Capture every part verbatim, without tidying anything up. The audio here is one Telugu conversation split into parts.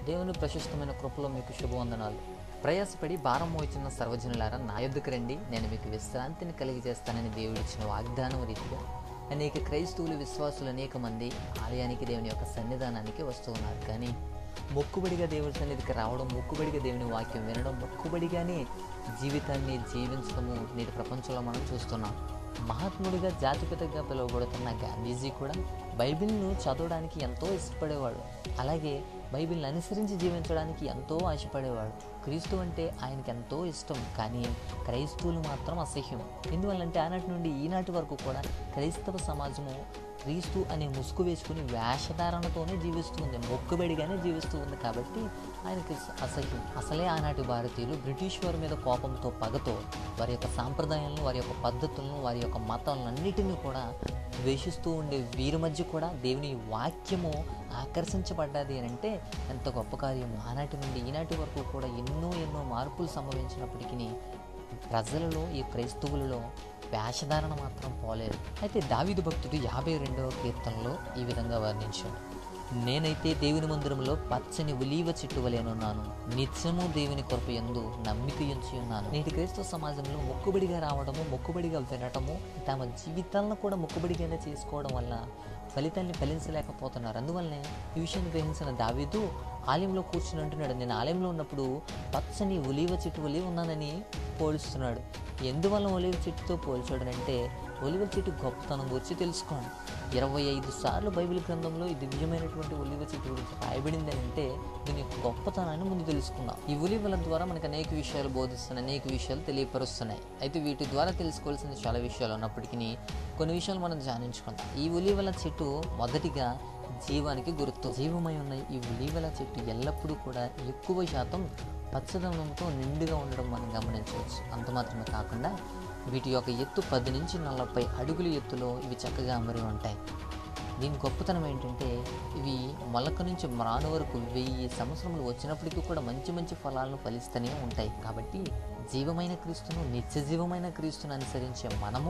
దేవుని ప్రశస్తమైన కృపలో మీకు శుభవందనాలు. ప్రయాసపడి భారం మోయిచున్న సర్వజనులారా, నా యొద్దకు రండి, నేను మీకు విశ్రాంతిని కలిగజేస్తానని దేవుడిచ్చిన వాగ్దానం రీతిగా అనేక క్రైస్తవులు, విశ్వాసులు అనేక మంది ఆలయానికి, దేవుని యొక్క సన్నిధానానికి వస్తూ ఉన్నారు. కానీ మొక్కుబడిగా దేవుని సన్నిధికి రావడం, మొక్కుబడిగా దేవుని వాక్యం వినడం, మొక్కుబడిగానే జీవితాన్ని జీవించడము నేటి ప్రపంచంలో మనం చూస్తున్నాం. మహాత్ముడిగా, జాతిపితగా పిలువబడుతున్న గాంధీజీ కూడా బైబిల్ను చదవడానికి ఎంతో ఇష్టపడేవాడు. అలాగే బైబిల్ని అనుసరించి జీవించడానికి ఎంతో ఆశపడేవాడు. క్రీస్తు అంటే ఆయనకి ఎంతో ఇష్టం. కానీ క్రైస్తవులు మాత్రం అసహ్యం. ఎందువల్లంటే ఆనాటి నుండి ఈనాటి వరకు కూడా క్రైస్తవ సమాజము క్రీస్తు అనే ముసుగు వేసుకుని వేషధారణతోనే జీవిస్తూ ఉంది, మొక్కుబడిగానే జీవిస్తూ ఉంది. కాబట్టి ఆయనకి అసహ్యం. అసలే ఆనాటి భారతీయులు బ్రిటిష్ వారి మీద కోపంతో, పగతో వారి యొక్క సాంప్రదాయాలను, వారి యొక్క పద్ధతులను, వారి యొక్క మతాలన్నిటినీ కూడా ద్వేషిస్తూ ఉండే వీరి మధ్య కూడా దేవుని వాక్యము ఆకర్షించబడ్డది అని అంటే ఎంత గొప్ప కార్యము. ఆనాటి నుండి ఈనాటి వరకు కూడా ఎన్నో ఎన్నో మార్పులు సంభవించినప్పటికీ ప్రజలలో, ఈ క్రైస్తవులలో వేషధారణ మాత్రం పోలేదు. అయితే దావీదు భక్తుడు యాభై రెండవ కీర్తనలో ఈ విధంగా వర్ణించాడు: నేనైతే దేవుని మందిరంలో పచ్చని ఒలీవ చెట్టు వలెనున్నాను, నిత్యము దేవుని కృప యందు నమ్మిక ఉంచి ఉన్నాను. నేటి క్రైస్తవ సమాజంలో మొక్కుబడిగా రావడము, మొక్కుబడిగా వినటము, తమ జీవితాలను కూడా మొక్కుబడిగానే చేసుకోవడం వల్ల ఫలితాన్ని ఫలించలేకపోతున్నారు. అందువల్లనే ఈ విషయాన్ని గ్రహించిన దావీదు ఆలయంలో కూర్చుని అంటున్నాడు, నేను ఆలయంలో ఉన్నప్పుడు పచ్చని ఒలీవ చెట్టు వలె ఉన్నానని పోలుస్తున్నాడు. ఎందువల్ల ఒలీవ చెట్టుతో పోల్చాడనంటే ఒలీవ చెట్టు గొప్పతనం గురించి తెలుసుకోండి. ఇరవై ఐదు సార్లు బైబిల్ గ్రంథంలో ఈ దివ్యమైనటువంటి ఒలీవ చెట్టు గురించి రాయబడింది అంటే దీని యొక్క గొప్పతనాన్ని ముందు తెలుసుకుందాం. ఈ ఒలీవల ద్వారా మనకు అనేక విషయాలు బోధిస్తున్నాయి, అనేక విషయాలు తెలియపరుస్తున్నాయి. అయితే వీటి ద్వారా తెలుసుకోవాల్సిన చాలా విషయాలు ఉన్నప్పటికీ కొన్ని విషయాలు మనం ధ్యానించుకుందాం. ఈ ఒలీవల చెట్టు మొదటిగా జీవానికి గుర్తు. జీవమై ఉన్న ఈ ఒలీవల చెట్టు ఎల్లప్పుడూ కూడా ఎక్కువ శాతం పచ్చదనంతో నిండుగా ఉండడం మనం గమనించవచ్చు. అంత మాత్రమే కాకుండా వీటి యొక్క ఎత్తు పది నుంచి నలభై అడుగుల ఎత్తులో ఇవి చక్కగా అమరి ఉంటాయి. దీని గొప్పతనం ఏంటంటే ఇవి మొలక నుంచి మ్రాను వరకు వెయ్యి సంవత్సరములు వచ్చినప్పటికీ కూడా మంచి మంచి ఫలాలను ఫలిస్తూనే ఉంటాయి. కాబట్టి జీవమైన క్రీస్తును, నిత్య జీవమైన క్రీస్తును అనుసరించే మనము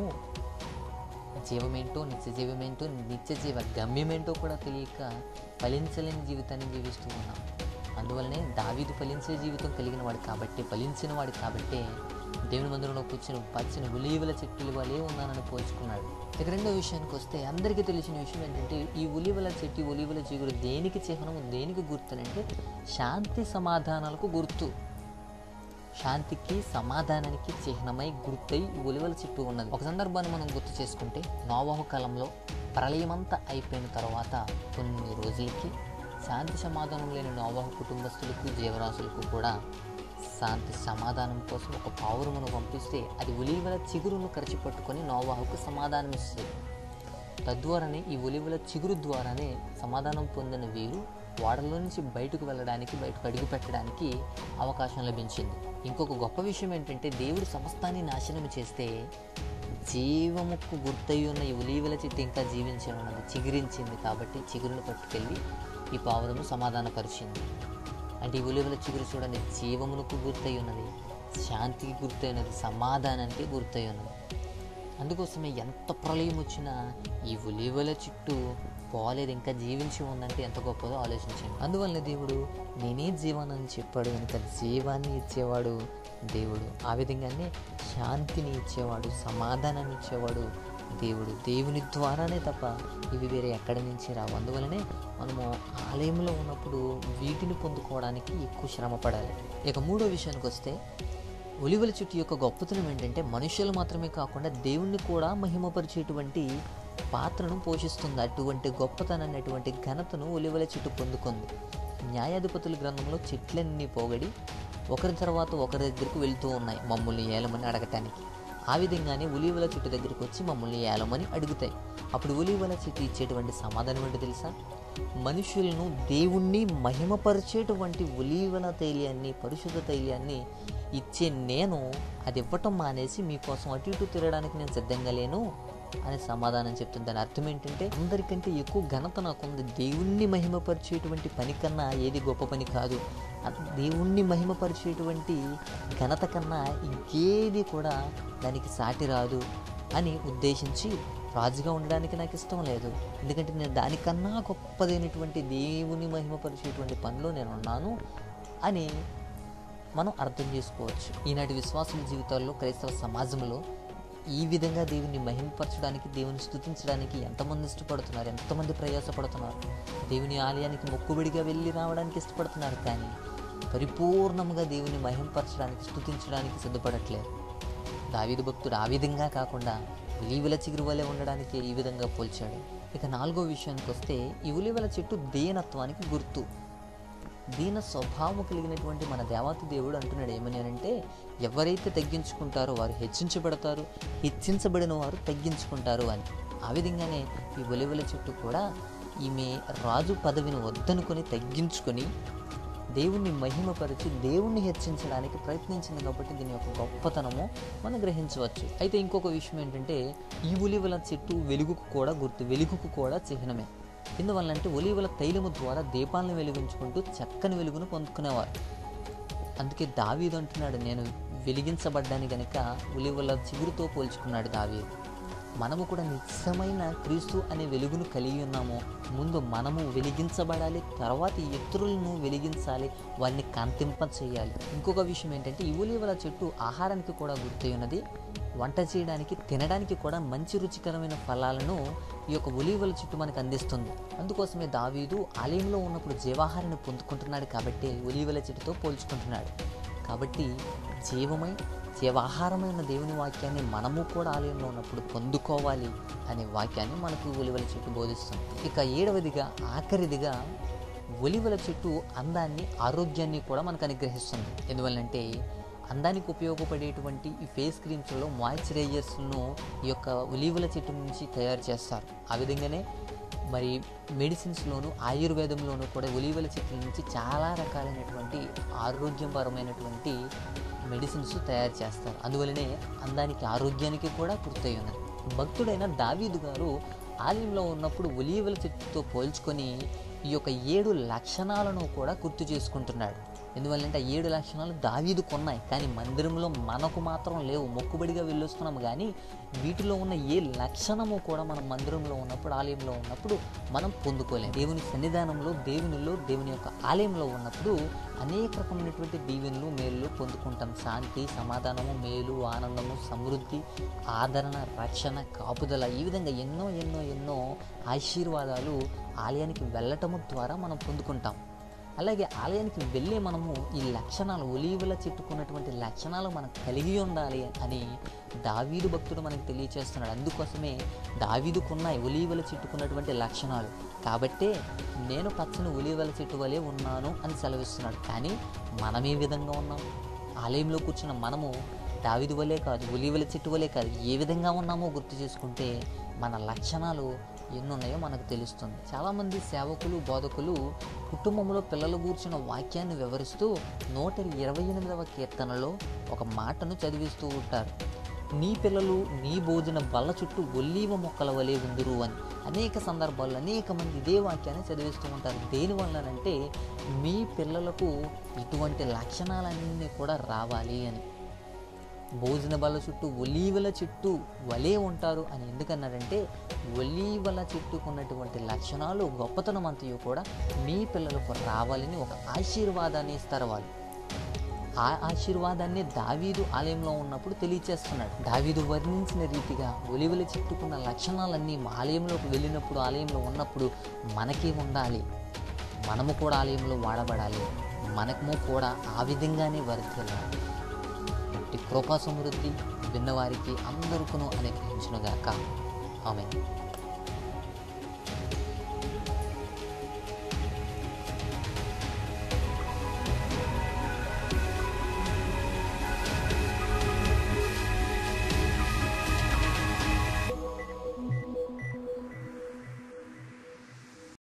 జీవమేంటో, నిత్య జీవమేంటో, నిత్య జీవ గమ్యమేంటో కూడా తెలియక ఫలించలేని జీవితాన్ని జీవిస్తూ ఉన్నాం. అందువల్లనే దావీదు ఫలించే జీవితం కలిగిన వాడు కాబట్టి, ఫలించిన వాడు కాబట్టే దేవుని మందిరంలో కూర్చొని పచ్చని ఒలీవల చెట్టుల వలె ఉన్నానని పోల్చుకున్నాడు. ఇక రెండో విషయానికి వస్తే అందరికీ తెలిసిన విషయం ఏంటంటే ఈ ఒలీవల చెట్టు, ఒలీవల చిగురు దేనికి చిహ్నము, దేనికి గుర్తునంటే శాంతి సమాధానాలకు గుర్తు. శాంతికి, సమాధానానికి చిహ్నమై, గుర్తై ఈ ఒలీవల చెట్టు ఉన్నది. ఒక సందర్భాన్ని మనం గుర్తు చేసుకుంటే నోవహు కాలంలో ప్రళయమంతా అయిపోయిన తర్వాత కొన్ని రోజులకి శాంతి సమాధానం లేని నోవహు కుటుంబస్తులకు, జీవరాశులకు కూడా శాంతి సమాధానం కోసం ఒక పావురమును పంపిస్తే అది ఒలీవల చిగురును కరిచి పట్టుకొని నోవహుకు సమాధానం ఇస్తుంది. తద్వారానే ఈ ఒలీవల చిగురు ద్వారానే సమాధానం పొందిన వీరు ఓడలో నుంచి బయటకు వెళ్ళడానికి, బయటకు అడుగు పెట్టడానికి అవకాశం లభించింది. ఇంకొక గొప్ప విషయం ఏంటంటే దేవుడు సమస్తాన్ని నాశనం చేస్తే జీవముకు గుర్తయి ఉన్న ఈ ఒలీవల చెట్టు ఇంకా జీవించే ఉన్నది, చిగురించింది. కాబట్టి చిగురును పట్టుకెళ్ళి ఈ పావురము సమాధానపరిచింది. అంటే ఈ ఒలీవల చిగురు చూడండి, జీవమునకు గుర్తయి ఉన్నది, శాంతికి గుర్తయి ఉన్నది, సమాధానానికి గుర్తయి ఉన్నది. అందుకోసమే ఎంత ప్రళయం వచ్చినా ఈ ఒలీవల చెట్టు పోలేదు, ఇంకా జీవించి ఉందంటే ఎంత గొప్పదో ఆలోచించండి. అందువల్ల దేవుడు నేనే జీవాన్ని చెప్పాడు కనుక జీవాన్ని ఇచ్చేవాడు దేవుడు. ఆ విధంగానే శాంతిని ఇచ్చేవాడు, సమాధానాన్ని ఇచ్చేవాడు దేవుడు. దేవుని ద్వారానే తప్ప ఇవి వేరే ఎక్కడి నుంచి రావు. అందువలనే మనము ఆలయంలో ఉన్నప్పుడు వీటిని పొందుకోవడానికి ఎక్కువ శ్రమ పడాలి. ఇక మూడో విషయానికి వస్తే ఒలీవల చెట్టు యొక్క గొప్పతనం ఏంటంటే మనుషులు మాత్రమే కాకుండా దేవుణ్ణి కూడా మహిమపరిచేటువంటి పాత్రను పోషిస్తుంది. అటువంటి గొప్పతనాన్ని, అటువంటి ఘనతను ఒలీవల చెట్టు పొందుకుంది. న్యాయాధిపతుల గ్రంథంలో చెట్లన్నీ పోగడి ఒకరి తర్వాత ఒకరి దగ్గరకు వెళ్తూ ఉన్నాయి మమ్మల్ని ఏలమని అడగటానికి. ఆ విధంగానే ఒలీవల చెట్టు దగ్గరికి వచ్చి మమ్మల్ని ఏలమని అడుగుతాయి. అప్పుడు ఒలీవల చెట్టు ఇచ్చేటువంటి సమాధానం ఏంటో తెలుసా? మనుషులను దేవుణ్ణి మహిమపరిచేటువంటి ఒలీవల తైలాన్ని, పరిశుద్ధ తైలాన్ని ఇచ్చే నేను అది ఇవ్వటం మానేసి మీకోసం అటు ఇటు తిరగడానికి నేను సిద్ధంగా లేను అని సమాధానం చెప్తుంది. దాని అర్థం ఏంటంటే అందరికంటే ఎక్కువ ఘనత నాకుంది. దేవుణ్ణి మహిమపరిచేటువంటి పని కన్నా ఏది గొప్ప పని కాదు. దేవుణ్ణి మహిమపరిచేటువంటి ఘనత కన్నా ఇంకేది కూడా దానికి సాటి రాదు అని ఉద్దేశించి రాజుగా ఉండడానికి నాకు ఇష్టం లేదు, ఎందుకంటే నేను దానికన్నా గొప్పదైనటువంటి దేవుని మహిమపరిచేటువంటి పనిలో నేను ఉన్నాను అని మనం అర్థం చేసుకోవచ్చు. ఈనాటి విశ్వాసుల జీవితాల్లో, క్రైస్తవ సమాజంలో ఈ విధంగా దేవుని మహిమపరచడానికి, దేవుని స్తుతించడానికి ఎంతమంది ఇష్టపడుతున్నారు, ఎంతమంది ప్రయాసపడుతున్నారు. దేవుని ఆలయానికి మొక్కుబడిగా వెళ్ళి రావడానికి ఇష్టపడుతున్నారు, కానీ పరిపూర్ణంగా దేవుని మహిమపరచడానికి, స్తుతించడానికి సిద్ధపడట్లేదు. దావీదు భక్తుడు ఆ విధంగా కాకుండా ఉలీవల చిగురు వలె ఉండడానికి ఈ విధంగా పోల్చాడు. ఇక నాలుగో విషయానికి వస్తే, ఈ ఉలీవల చెట్టు దీనత్వానికి గుర్తు. దీన స్వభావం కలిగినటువంటి మన దేవాతి దేవుడు అంటున్నాడు ఏమని అంటే, ఎవరైతే తగ్గించుకుంటారో వారు హెచ్చించబడతారు, హెచ్చించబడిన వారు తగ్గించుకుంటారు అని. ఆ విధంగానే ఈ ఒలివల చెట్టు కూడా ఈమె రాజు పదవిని వద్దనుకొని తగ్గించుకొని దేవుణ్ణి మహిమపరిచి దేవుణ్ణి హెచ్చించడానికి ప్రయత్నించింది కాబట్టి దీని యొక్క గొప్పతనము మనం గ్రహించవచ్చు. అయితే ఇంకొక విషయం ఏంటంటే, ఈ ఒలీవల చెట్టు వెలుగుకు కూడా గుర్తు, వెలుగుకు కూడా చిహ్నమే. ఎందువల్లంటే ఒలీవల తైలము ద్వారా దీపాలను వెలిగించుకుంటూ చక్కని వెలుగును పొందుకునేవారు. అందుకే దావీదు అంటున్నాడు, నేను వెలిగించబడ్డాని గనుక ఒలీవల చిగురుతో పోల్చుకున్నాడు దావీదు. మనము కూడా నిజమైన క్రీస్తు అనే వెలుగును కలిగి ఉన్నాము. ముందు మనము వెలిగించబడాలి, తర్వాత ఇతరులను వెలిగించాలి, వారిని కాంతింప చేయాలి. ఇంకొక విషయం ఏంటంటే, ఈ ఒలీవల చెట్టు ఆహారానికి కూడా గుర్తు ఉన్నది. వంట చేయడానికి, తినడానికి కూడా మంచి రుచికరమైన ఫలాలను ఈ యొక్క ఒలీవల చెట్టు మనకు అందిస్తుంది. అందుకోసమే దావీదు ఆలయంలో ఉన్నప్పుడు జీవాహారాన్ని పొందుకుంటున్నాడు కాబట్టి ఒలీవల చెట్టుతో పోల్చుకుంటున్నాడు. కాబట్టి జీవమై జీవాహారమైన దేవుని వాక్యాన్ని మనము కూడా ఆలయంలో ఉన్నప్పుడు పొందుకోవాలి అనే వాక్యాన్ని మనకు ఒలీవల చెట్టు బోధిస్తుంది. ఇక ఏడవదిగా, ఆఖరిదిగా, ఒలీవల చెట్టు అందాన్ని, ఆరోగ్యాన్ని కూడా మనకు అనుగ్రహిస్తుంది. ఎందువల్లంటే అందానికి ఉపయోగపడేటువంటి ఈ ఫేస్ క్రీమ్స్లో మాయిశ్చరైజర్స్ను ఈ యొక్క ఒలీవల చెట్టు నుంచి తయారు చేస్తారు. ఆ విధంగానే మరి మెడిసిన్స్లోను, ఆయుర్వేదంలోనూ కూడా ఒలీవల చెట్ల నుంచి చాలా రకాలైనటువంటి ఆరోగ్యపరమైనటువంటి మెడిసిన్స్ తయారు చేస్తారు. అందువలనే అందానికి, ఆరోగ్యానికి కూడా గుర్తయి ఉన్నది. భక్తుడైన దావీదు గారు ఆలయంలో ఉన్నప్పుడు ఒలీవల చెట్టుతో పోల్చుకొని ఈ యొక్క ఏడు లక్షణాలను కూడా గుర్తు చేసుకుంటున్నాడు. ఎందువల్లంటే ఆ ఏడు లక్షణాలు దావీదుకు ఉన్నాయి, కానీ మందిరంలో మనకు మాత్రం లేవు. మొక్కుబడిగా వెళ్ళొస్తున్నాము, కానీ వీటిలో ఉన్న ఏ లక్షణము కూడా మనం మందిరంలో ఉన్నప్పుడు, ఆలయంలో ఉన్నప్పుడు మనం పొందుకోలేము. దేవుని సన్నిధానంలో, దేవునిలో, దేవుని యొక్క ఆలయంలో ఉన్నప్పుడు అనేక రకమైనటువంటి దీవెనలు, మేలు పొందుకుంటాం. శాంతి, సమాధానము, మేలు, ఆనందము, సమృద్ధి, ఆదరణ, రక్షణ, కాపుదల, ఈ విధంగా ఎన్నో ఎన్నో ఎన్నో ఆశీర్వాదాలు ఆలయానికి వెళ్ళటము ద్వారా మనం పొందుకుంటాం. అలాగే ఆలయానికి వెళ్ళే మనము ఈ లక్షణాలు, ఒలీవల చెట్టుకున్నటువంటి లక్షణాలు మనకు కలిగి ఉండాలి అని దావీదు భక్తుడు మనకు తెలియచేస్తున్నాడు. అందుకోసమే దావీదుకున్నాయి ఒలీవల చెట్టుకున్నటువంటి లక్షణాలు, కాబట్టే నేను పచ్చని ఒలీవల చెట్టు వలె ఉన్నాను అని సెలవిస్తున్నాడు. కానీ మనం ఏ విధంగా ఉన్నాం? ఆలయంలో కూర్చున్న మనము దావీదు వలే కాదు, ఒలీవల చెట్టు వలే కాదు, ఏ విధంగా ఉన్నామో గుర్తు చేసుకుంటే మన లక్షణాలు ఎన్నున్నాయో మనకు తెలుస్తుంది. చాలామంది సేవకులు, బోధకులు కుటుంబంలో పిల్లలు కూర్చున్న వాక్యాన్ని వివరిస్తూ నూట ఇరవై ఎనిమిదవ కీర్తనలో ఒక మాటను చదివిస్తూ ఉంటారు. నీ పిల్లలు నీ భోజన బల్ల చుట్టూ ఒలీవ మొక్కల వలె ఉందురు అని. అనేక సందర్భాల్లో అనేక మంది ఇదే వాక్యాన్ని చదివిస్తూ ఉంటారు. దేనివల్లనంటే మీ పిల్లలకు ఇటువంటి లక్షణాలన్నీ కూడా రావాలి అని. భోజన బల్ల చుట్టూ ఒలీవల చెట్టు వలే ఉంటారు అని ఎందుకన్నారంటే, ఒలీవల చెట్టుకున్నటువంటి లక్షణాలు, గొప్పతనం అంతయు కూడా మీ పిల్లలకు రావాలని ఒక ఆశీర్వాదాన్ని ఇస్తారు వాళ్ళు. ఆ ఆశీర్వాదాన్ని దావీదు ఆలయంలో ఉన్నప్పుడు తెలియచేస్తున్నాడు. దావీదు వర్ణించిన రీతిగా ఒలీవల చెట్టుకున్న లక్షణాలన్నీ ఆలయంలోకి వెళ్ళినప్పుడు, ఆలయంలో ఉన్నప్పుడు మనకి ఉండాలి. మనము కూడా ఆలయంలో వాడబడాలి, మనము కూడా ఆ విధంగానే వర్ధిల్లాలి. కృపా సమృద్ధి విన్నవారికి అందరికీ అనుగ్రహించునుగాక. ఆమేన్.